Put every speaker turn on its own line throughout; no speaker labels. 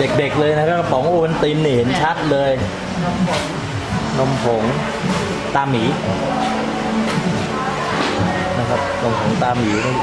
เด็กๆเลยนะครับกระป๋องโอวัลตินนี่เห็นชัดเลยนมผงตาหมีนะครับนมผงตาหมีนี่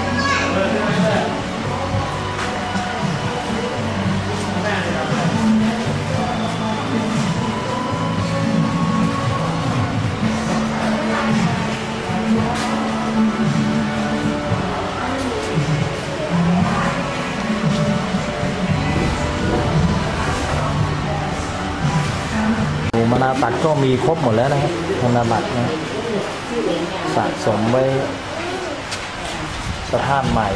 มะนาวตัดก็มีครบหมดแล้วนะครับธนบัตรนะสะสมไว้สภาพใหม่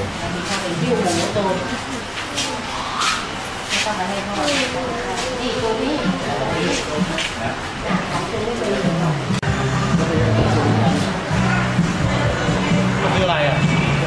นี่อะไรอ่ะ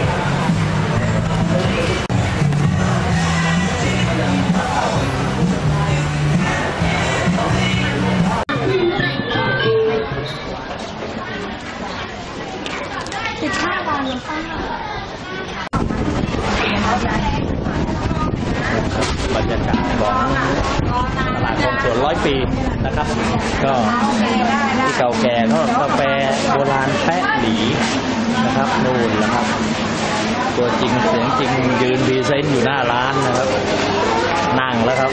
บรรยากาศของตลาดคลองสวน100 ปีนะครับก็ที่เก่าแก่ก็กาแฟโบราณแปะหลีนะครับนู่นนะครับ ตัวจริงเสียงจริงยืนพรีเซนต์อยู่หน้าร้านนะครับนั่งแล้วครับ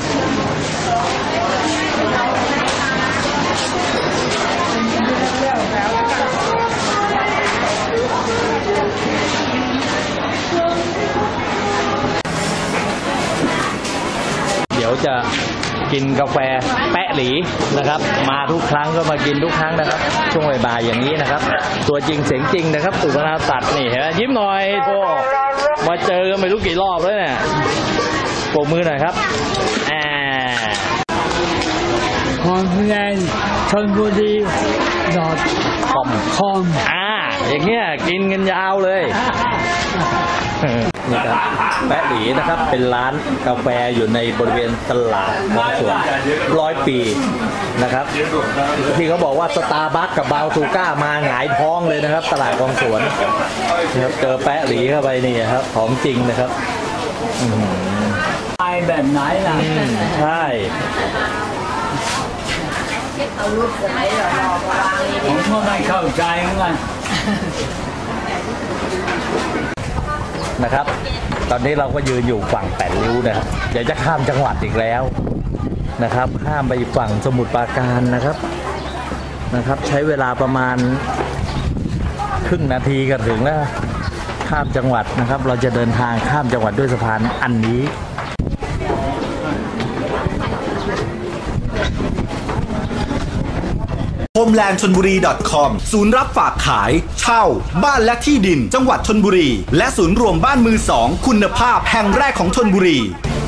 เดี๋ยวจะกินกาแฟแปะหลีนะครับมาทุกครั้งก็มากินทุกครั้งนะครับช่วงบ่ายๆอย่างนี้นะครับตัวจริงเสียงจริงนะครับตู่มะนาวตัดนี่เห็นไหมยิ้มหน่อยโทมาเจอกันไม่รู้กี่รอบแล้วเนี่ยโบกมือหน่อยครับ
ของแรงชลบุรี.com
อย่างเงี้ยกินกันยาวเลยนี่ครับแปะหลีนะครับเป็นร้านกาแฟอยู่ในบริเวณตลาดคลองสวน100 ปีนะครับที่เขาบอกว่าสตาร์บัคกับบาวซูก้ามาหงายท้องเลยนะครับตลาดคลองสวนนะครับเจอแปะหลีเข้าไปนี่ครับของจริงนะครับ
ไปแบบไหนล่ะ
ใช่
ผมก็ไม่เข้าใจเหมือนกัน
นะครับตอนนี้เราก็ยืนอยู่ฝั่ง8 ริ้วนะครับเดี๋ยวจะข้ามจังหวัดอีกแล้วนะครับข้ามไปฝั่งสมุทรปราการนะครับใช้เวลาประมาณครึ่งนาทีก็ถึงแล้วข้ามจังหวัดนะครับเราจะเดินทางข้ามจังหวัดด้วยสะพานอันนี้
homeland.chonburi.com ศูนย์รับฝากขายเช่าบ้านและที่ดินจังหวัดชลบุรีและศูนย์รวมบ้านมือสองคุณภาพแห่งแรกของชลบุรี